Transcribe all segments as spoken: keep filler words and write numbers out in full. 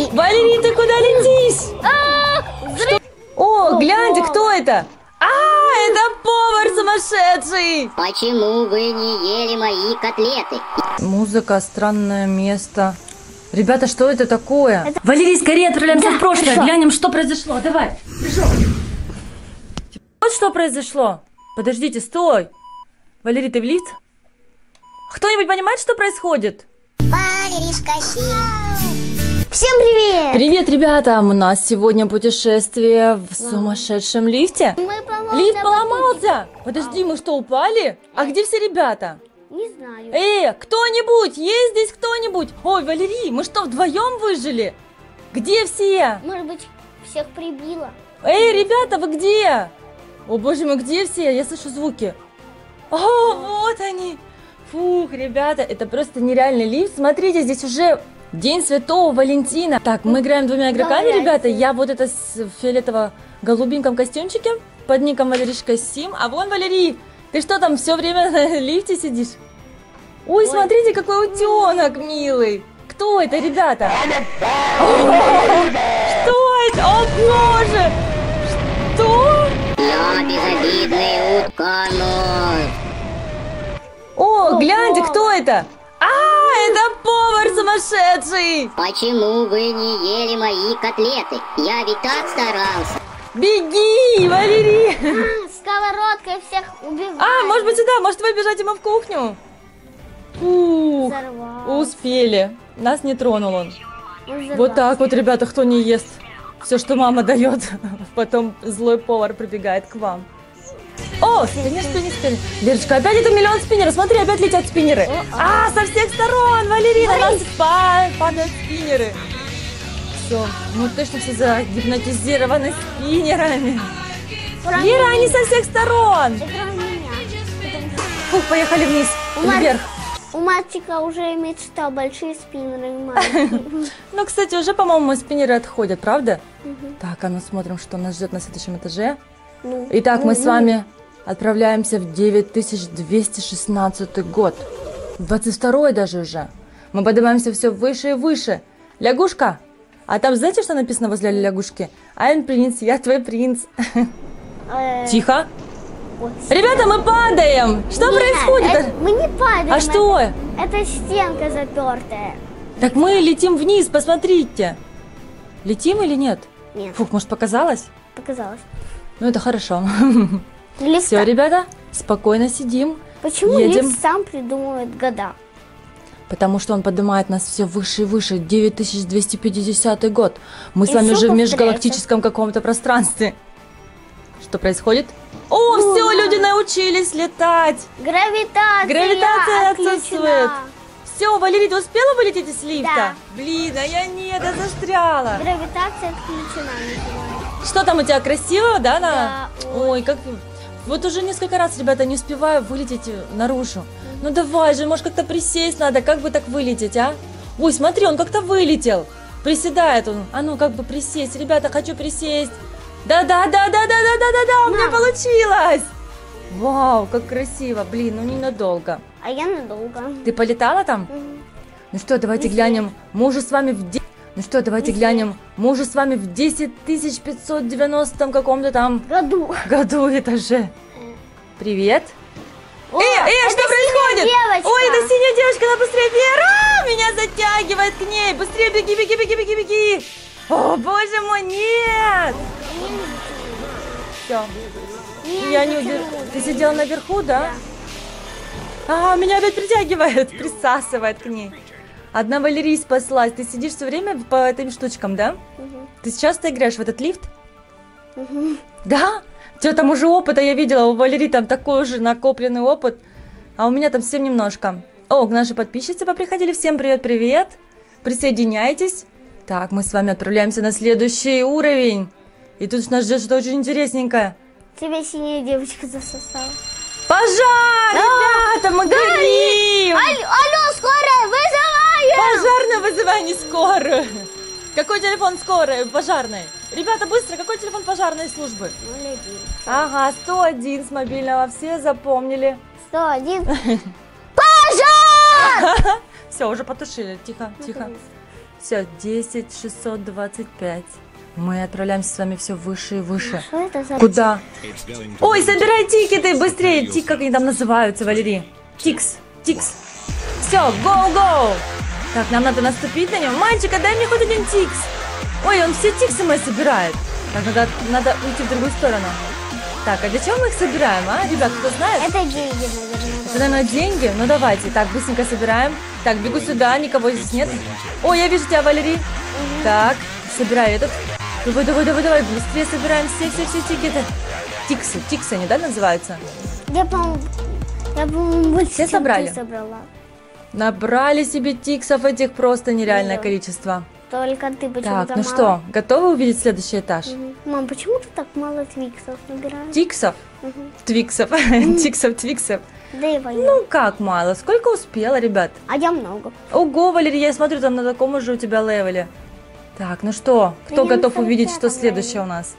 Валерий, ты куда летишь? Что? О, гляньте, кто это? А, это повар сумасшедший! Почему вы не ели мои котлеты? Музыка, странное место. Ребята, что это такое? Это... Валерий, скорее отправляемся да, в прошлое. Хорошо. Глянем, что произошло. Давай. Хорошо. Вот что произошло. Подождите, стой. Валерий, ты в лифт? Кто-нибудь понимает, что происходит? Валеришка Сим. Всем привет! Привет, ребята! У нас сегодня путешествие в сумасшедшем лифте. Мы поломали, Лифт поломался! Подожди, мы что, упали? А где все ребята? Не знаю. Эй, кто-нибудь? Есть здесь кто-нибудь? Ой, Валерий, мы что, вдвоем выжили? Где все? Может быть, всех прибило? Эй, ребята, вы где? О, боже мой, где все? Я слышу звуки. О, вот они! Фух, ребята, это просто нереальный лифт. Смотрите, здесь уже День Святого Валентина. Так, мы играем двумя игроками, Давай, ребята. Я вот это с фиолетово-голубеньком костюмчике под ником Валеришка Сим. А вон Валерий, ты что там все время на лифте сидишь? Ой, Ой. Смотрите, какой утенок милый. Кто это, ребята? Что это? О, боже! Что? Я безобидный утконос. О, гляньте, кто это? А, это повар сумасшедший! Почему вы не ели мои котлеты? Я ведь так старался. Беги, Валерий! А, сковородкой всех убивает. А, может быть сюда, может вы бежать ему в кухню? Фух, успели. Нас не тронул он. он вот так вот, ребята, кто не ест все, что мама дает, потом злой повар прибегает к вам. О, спиннер, спиннер, спиннер. Лерочка, опять это миллион спиннеров. Смотри, опять летят спиннеры. А, со всех сторон, Валерий, на нас падают спиннеры. Все, мы точно все загипнотизированы спиннерами. Лера, они со всех сторон. Фух, поехали вниз, вверх. У мальчика уже мечта, большие спиннеры и маленькие. Ну, кстати, уже, по-моему, спиннеры отходят, правда? Так, а ну смотрим, что нас ждет на следующем этаже. Итак, мы с вами отправляемся в девять тысяч двести шестнадцатый год. двадцать второй даже уже. Мы поднимаемся все выше и выше. Лягушка. А там знаете, что написано возле лягушки? I'm принц, я твой принц. Тихо. Ребята, мы падаем. Что Нет, происходит? Это, мы не падаем. А что? Это, это стенка запертая. Так мы летим вниз, посмотрите. Летим или нет? Нет. Фух, может показалось? Показалось. Ну это хорошо. Лифта. Все, ребята, спокойно сидим. Почему едем. лифт сам придумывает года? Потому что он поднимает нас все выше и выше. девять тысяч двести пятидесятый год. Мы И с вами уже в повторяется. межгалактическом каком-то пространстве. Что происходит? О, О все, люди научились летать. Гравитация, Гравитация отключена. отсутствует. Все, Валерий, ты успела вылететь из лифта? Да. Блин, а я нет, я застряла. Гравитация отключена, называется. Что там у тебя, красиво, да? На... Да. Ой, как... Вот уже несколько раз, ребята, не успеваю вылететь наружу. Mm-hmm. Ну давай же, может как-то присесть надо, как бы так вылететь, а? Ой, смотри, он как-то вылетел. Приседает он. А ну, как бы присесть. Ребята, хочу присесть. Да-да-да-да-да-да-да-да, у меня получилось. Вау, как красиво. Блин, ну ненадолго. А я надолго. Ты полетала там? Mm-hmm. Ну что, давайте Везде. глянем. Мы уже с вами в... Ну что, давайте Везде. глянем. Мы уже с вами в десять тысяч пятьсот девяностом каком-то там Году. году этаже. Привет. О, эй, эй, что происходит? Девочка. Ой, это синяя девочка, она быстрее вверх. А, меня затягивает к ней. Быстрее беги, беги, беги, беги, беги. О, боже мой, нет. Все. Нет, Я не почему? удержу. Ты сидела наверху, да? Да. А, меня опять притягивает, присасывает к ней. Одна Валерия спаслась. Ты сидишь все время по этим штучкам, да? Угу. Ты часто играешь в этот лифт? Угу. Да? У тебя там уже опыта, я видела, у Валерии там такой уже накопленный опыт, а у меня там совсем немножко. О, наши подписчицы поприходили, всем привет-привет, присоединяйтесь. Так, мы с вами отправляемся на следующий уровень, и тут нас ждет что-то очень интересненькое. Тебя синяя девочка засосала. Пожар, ребята, мы горим! Алло, алло, скорая, вызываю! Пожарную вызывай, не скорую. Какой телефон скорой, пожарной? Ребята, быстро, какой телефон пожарной службы? ноль один. Ага, сто один с мобильного, все запомнили. сто один. Пожар! Все, уже потушили, тихо, тихо. Все, десять шестьсот двадцать пять. Мы отправляемся с вами все выше и выше. Что это за... Куда? Ой, собирай тикеты быстрее. Тик, как они там называются, Валерий? Тикс, тикс. Все, гоу-гоу. Так, нам надо наступить на него. Мальчик, отдай мне хоть один тикс. Ой, он все тиксы мои собирает. Так, надо, надо уйти в другую сторону. Так, а для чего мы их собираем, а? Ребят, кто знает? Это деньги, наверное. Это, наверное, деньги? Ну, давайте. Так, быстренько собираем. Так, бегу сюда, никого здесь нет. О, я вижу тебя, Валерий. Угу. Так, собирай этот. Давай, давай, давай, давай. Быстрее собираем все-все-все тикеты. Тиксы, тиксы они, да, называются? Я, по-моему, я, по-моему, больше, все чем собрали? ты собрала. Набрали себе тиксов этих просто нереальное Да. количество. Только ты почему-то Так, ну мало. что, готовы увидеть следующий этаж? Мгм. Мам, почему ты так мало твиксов набираешь? Тиксов? Мгм. Твиксов. Тиксов, твиксов. Да и война. Ну, как мало? Сколько успела, ребят? А я много. Ого, Валерий, я смотрю, там на таком же у тебя левеле. Так, ну что, кто Я готов на увидеть, что сорок пятом следующее у нас?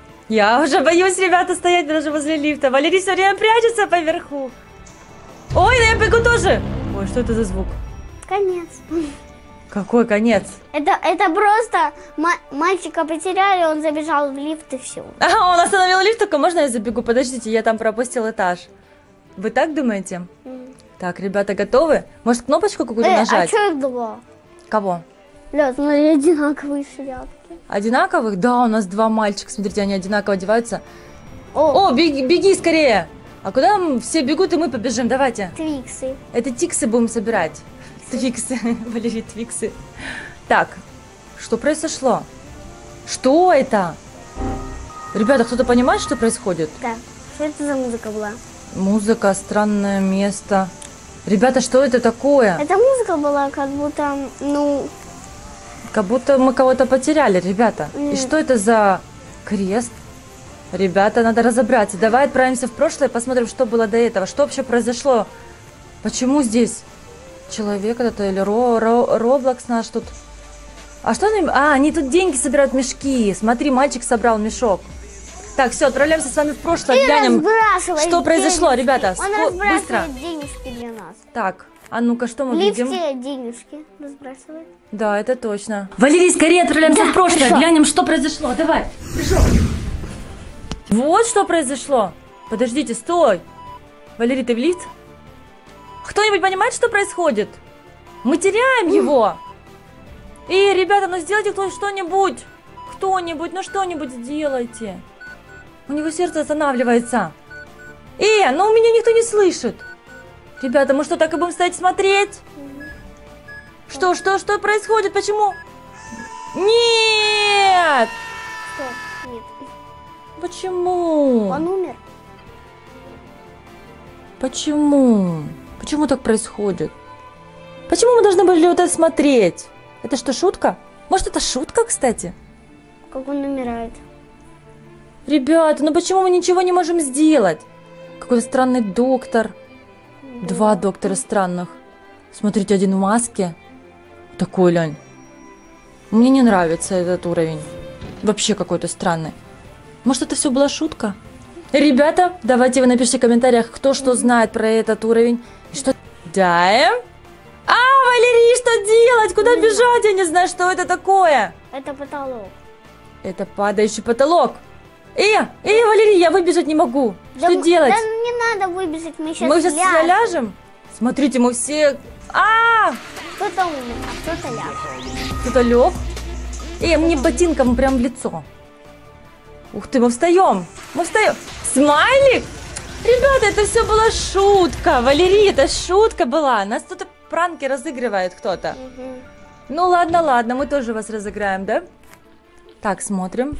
Я уже боюсь, ребята, стоять даже возле лифта. Валерий все время прячется поверху. Ой, да я бегу тоже. Ой, что это за звук? Конец. Какой конец? Это, это просто ма- мальчика потеряли, он забежал в лифт и все. Ага, он остановил лифт, только можно я забегу? Подождите, я там пропустил этаж. Вы так думаете? Так, ребята, готовы? Может, кнопочку какую-то Э, а нажать? что их два? Кого? Лёд, смотри, одинаковые шляпки. Одинаковых? Да, у нас два мальчика. Смотрите, они одинаково одеваются. О, О, беги, беги скорее! А куда м- все бегут, и мы побежим? Давайте. твиксы. Это тиксы будем собирать. Твиксы. Валерий, твиксы. Так, что произошло? Что это? Ребята, кто-то понимает, что происходит? Да. Что это за музыка была? Музыка, странное место. Ребята, что это такое? Эта музыка была как будто, ну, Как будто мы кого-то потеряли, ребята. И Нет. что это за крест? Ребята, надо разобраться. Давай отправимся в прошлое, посмотрим, что было до этого. Что вообще произошло? Почему здесь человек этот или Ро, Ро, Роблокс наш тут? А что они... А, они тут деньги собирают, мешки. Смотри, мальчик собрал мешок. Так, все, отправляемся с вами в прошлое. и Глянем, разбрасывает что произошло, денежки. ребята. Он Ско- разбрасывает Быстро. денежки для нас. Так, а ну-ка, что мы В лифте видим? денежки разбрасывает. Да, это точно. Валерий, скорее отправляемся Да, в прошлое. хорошо. Глянем, что произошло. Давай. Вот что произошло. Подождите, стой. Валерий, ты в лифт? Кто-нибудь понимает, что происходит? Мы теряем его. Эй, ребята, ну сделайте кто что-нибудь. Кто-нибудь, ну что-нибудь сделайте. У него сердце останавливается. Эй, ну меня никто не слышит. Ребята, мы что, так и будем стоять смотреть? Что, что, что происходит? Почему? Нет! Что? Нет. Почему? Он умер. Почему? Почему так происходит? Почему мы должны были вот это смотреть? Это что, шутка? Может, это шутка, кстати? Как он умирает. Ребята, ну почему мы ничего не можем сделать? Какой-то странный доктор. Два доктора странных. Смотрите, один в маске. Такой, Лень. Мне не нравится этот уровень. Вообще какой-то странный. Может, это все была шутка? Ребята, давайте вы напишите в комментариях, кто что знает про этот уровень. И что... Да? А, Валерий, что делать? Куда бежать? Я не знаю, что это такое. Это потолок. Это падающий потолок. Эй, эй, Валерий, я выбежать не могу. Да Что м- делать? Да не надо выбежать, мы сейчас Мы сейчас ляжем? Смотрите, мы все... А, Кто-то умер, а кто-то ляг. кто-то лег. Эй, мне ботинком прям в лицо. Ух ты, мы встаем. Мы встаем. Смайлик? Ребята, это все была шутка. Валерий, это шутка была. Нас тут пранки разыгрывает кто-то. Ну ладно, ладно, мы тоже вас разыграем, да? Так, смотрим.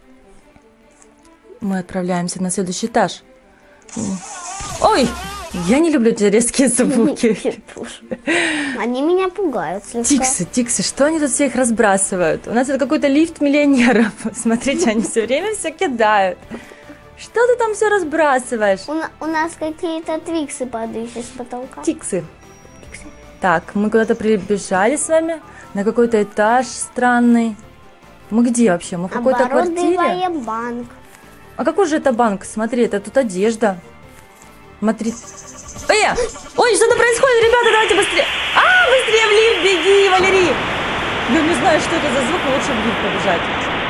Мы отправляемся на следующий этаж. Ой, я не люблю эти резкие звуки. Они меня пугают слегка. Тиксы, тиксы, что они тут всех разбрасывают? У нас это какой-то лифт миллионеров. Смотрите, они все время все кидают. Что ты там все разбрасываешь? У, на- у нас какие-то твиксы падают с потолка. Тиксы. Тиксы. Так, мы куда-то прибежали с вами на какой-то этаж странный. Мы где вообще? Мы в какой-то квартире? Оборудование банк. А какой же это банк? Смотри, это тут одежда. Смотри. Эй! Ой, что-то происходит, ребята, давайте быстрее. А, быстрее в лифт, беги, Валерий. Я не знаю, что это за звук, но лучше в лифт побежать.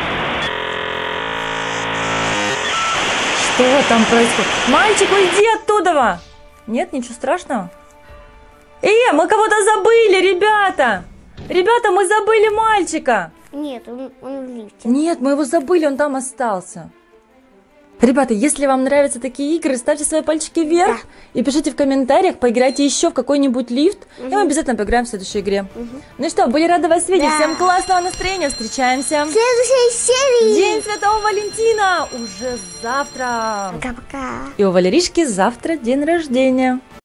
Что там происходит? Мальчик, уйди оттуда! Нет, ничего страшного. Э, мы кого-то забыли, ребята! Ребята, мы забыли мальчика! Нет, он, он в лифте. Нет, мы его забыли, он там остался. Ребята, если вам нравятся такие игры, ставьте свои пальчики вверх, да, и пишите в комментариях, поиграйте еще в какой-нибудь лифт, угу, и мы обязательно поиграем в следующей игре. Угу. Ну что, были рады вас видеть, да, всем классного настроения, встречаемся в следующей серии. День Святого Валентина уже завтра. Пока-пока. И у Валеришки завтра день рождения.